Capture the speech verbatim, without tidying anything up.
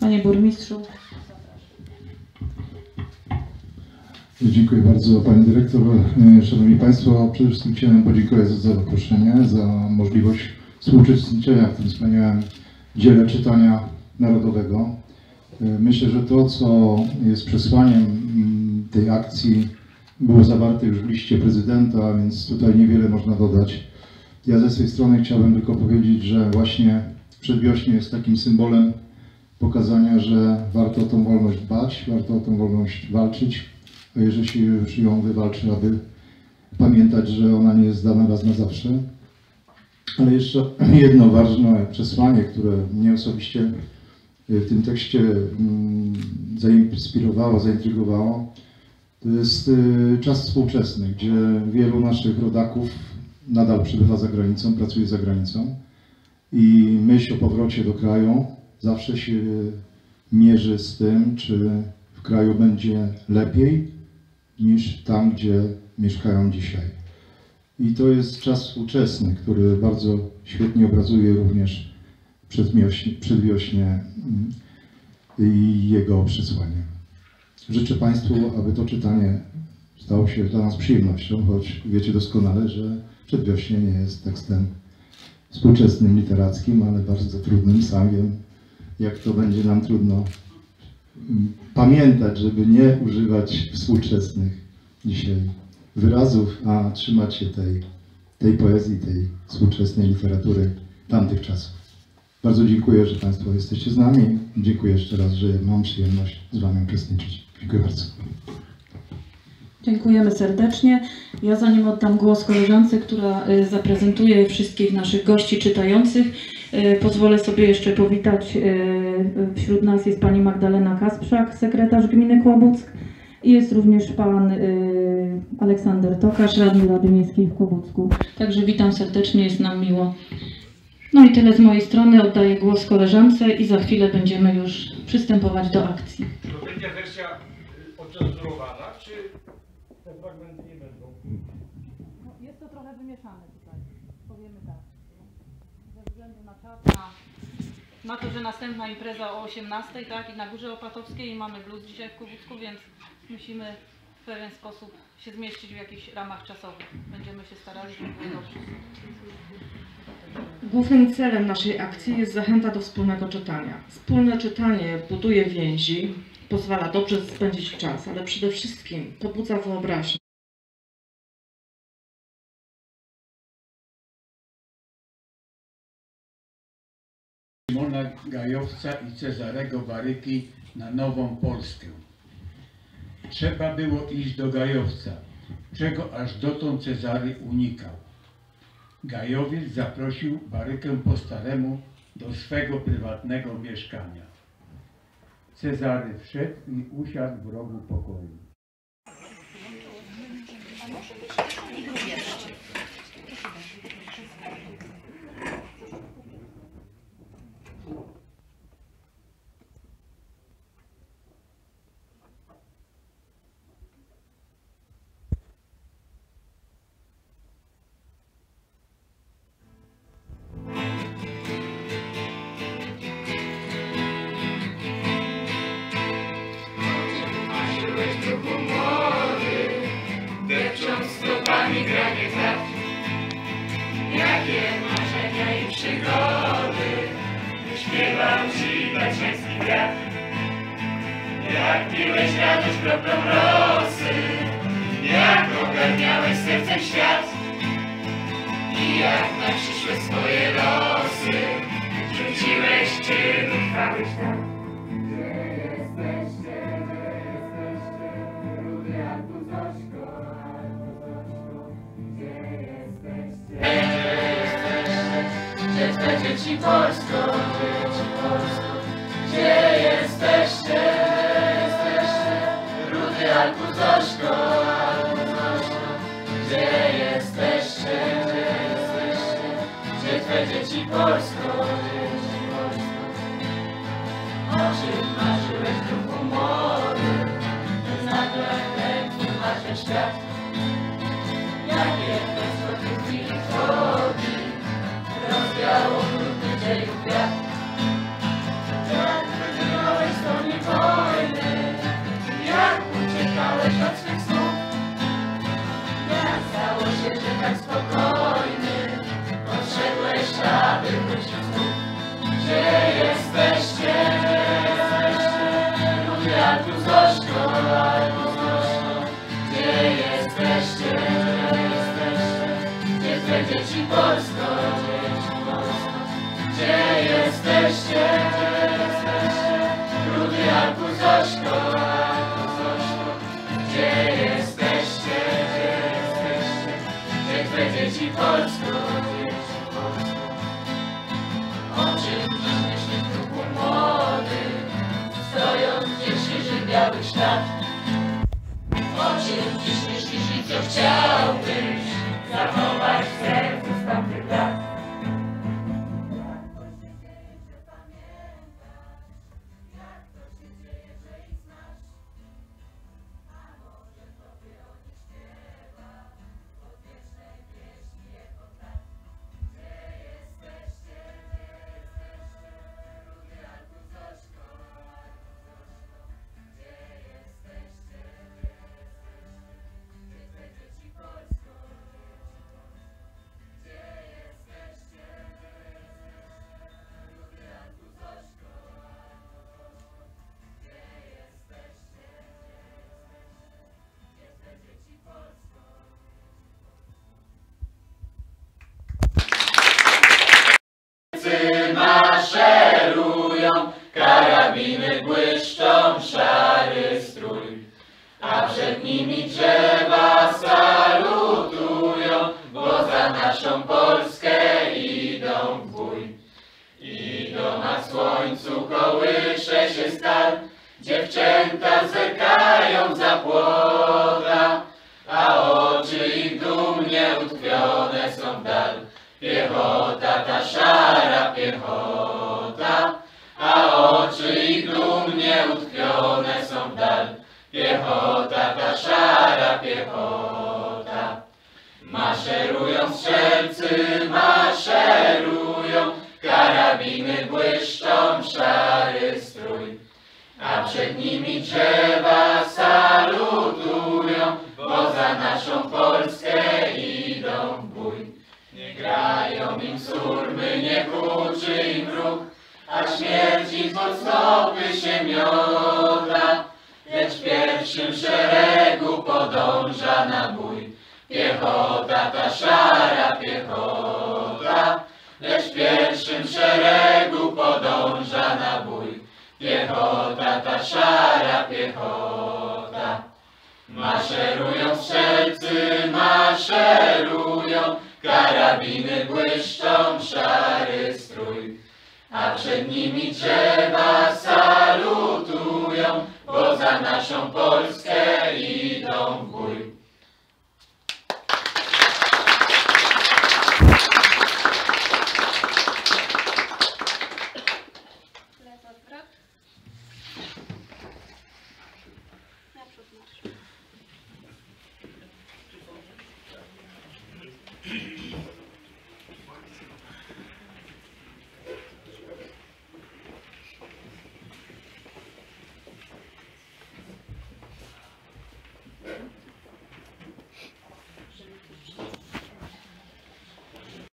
Panie burmistrzu. Dziękuję bardzo Pani Dyrektor. Szanowni Państwo, przede wszystkim chciałem podziękować za zaproszenie, za możliwość współuczestniczenia w tym wspaniałym dziele czytania narodowego. Myślę, że to, co jest przesłaniem tej akcji, było zawarte już w liście prezydenta, więc tutaj niewiele można dodać. Ja ze swojej strony chciałbym tylko powiedzieć, że właśnie przedwiośnie jest takim symbolem pokazania, że warto o tą wolność dbać, warto o tą wolność walczyć, a jeżeli się już ją wywalczy, aby pamiętać, że ona nie jest dana raz na zawsze. Ale jeszcze jedno ważne przesłanie, które mnie osobiście w tym tekście zainspirowało, zaintrygowało, to jest czas współczesny, gdzie wielu naszych rodaków nadal przebywa za granicą, pracuje za granicą i myśl o powrocie do kraju zawsze się mierzy z tym, czy w kraju będzie lepiej niż tam, gdzie mieszkają dzisiaj. I to jest czas współczesny, który bardzo świetnie obrazuje również przedwiośnie, przedwiośnie i jego przesłanie. Życzę Państwu, aby to czytanie stało się dla nas przyjemnością, choć wiecie doskonale, że przedwiośnie nie jest tekstem współczesnym, literackim, ale bardzo trudnym. Sam wiem, jak to będzie nam trudno pamiętać, żeby nie używać współczesnych dzisiaj wyrazów, a trzymać się tej, tej poezji, tej współczesnej literatury tamtych czasów. Bardzo dziękuję, że Państwo jesteście z nami. Dziękuję jeszcze raz, że mam przyjemność z Wami uczestniczyć. Dziękuję bardzo. Dziękujemy serdecznie. Ja zanim oddam głos koleżance, która zaprezentuje wszystkich naszych gości czytających, pozwolę sobie jeszcze powitać. Wśród nas jest pani Magdalena Kasprzak, sekretarz gminy Kłobuck, i jest również pan Aleksander Tokarz, radny Rady Miejskiej w Kłobucku. Także witam serdecznie, jest nam miło. No i tyle z mojej strony. Oddaję głos koleżance i za chwilę będziemy już przystępować do akcji. To będzie wersja ocenzurowana, czy te fragmenty nie będą? No, jest to trochę wymieszane tutaj, powiemy tak. Ze względu na czas, na, na to, że następna impreza o osiemnastej, tak, i na Górze Opatowskiej i mamy blues dzisiaj w Kłobucku, więc musimy w pewien sposób się zmieścić w jakichś ramach czasowych. Będziemy się starali, żeby było dobrze. Głównym celem naszej akcji jest zachęta do wspólnego czytania. Wspólne czytanie buduje więzi, pozwala dobrze spędzić czas, ale przede wszystkim pobudza wyobraźnię. Szymona Gajowca i Cezarego Baryki na Nową Polskę. Trzeba było iść do Gajowca, czego aż dotąd Cezary unikał. Gajowiec zaprosił Barykę po staremu do swego prywatnego mieszkania. Cezary wszedł i usiadł w rogu pokoju. Jakie marzenia i przygody śpiewał ci tatrzański wiatr. Jak piłeś radość kroplą rosy, jak ogarniałeś sercem świat i jak na przyszłe swoje losy rzuciłeś czy wytrwałeś tam. Dzieci Polsko, dzieci Polsko, gdzie jesteście, jesteście, Rudy Alku Zośko, Alku Zośko, gdzie jesteście, gdzie jesteście, gdzie twe dzieci Polsko, dzieci Polsko, o czym marzyłeś duchu młody, bez nagle lęki marzy świat, jakie bez tych chwili wchodzi, rozwiało brudny dziejów wiatr. Jak wyginąłeś Zośko, Alku Zośko, gdzie jesteście, gdzie jesteście, gdzie twe dzieci Polsko, dzieci Polsko, gdzie jesteście, gdzie jesteście, rudy Alku Zośko, Alku Zośko, gdzie jesteście, gdzie jesteście, gdzie twe dzieci Polsko, dzieci Polsko. O czym dziś myśli w duchu młody, stojąc gdzie krzyży biały ślad? O czym dziś myślisz i co chciałbyś zachować w sercu z tamtych lat? Maszerują, karabiny błyszczą, szary strój, a przed nimi drzewa salutują, bo za naszą Polskę idą w bój. Idą na słońcu, kołysze się stal, dziewczęta zerkają za płota, a oczy ich dumnie utkwione są w dal. Piechota, ta szara piechota, a oczy ich dumnie utkwione są w dal. Piechota, ta szara piechota. Maszerują strzelcy, maszerują, karabiny błyszczą, szary strój, a przed nimi drzewa salutują, bo za naszą Polskę idą w bój. Nie grają im surmy, nie huczy im wróg, a śmierć ich pod stopy się miota, lecz w pierwszym szeregu podąża na bój. Piechota, ta szara piechota, lecz w pierwszym szeregu podąża na bój. Piechota, ta szara piechota. Maszerują strzelcy, maszerują, karabiny błyszczą, szary strój, a przed nimi drzewa salutują, bo za naszą Polskę idą w bój.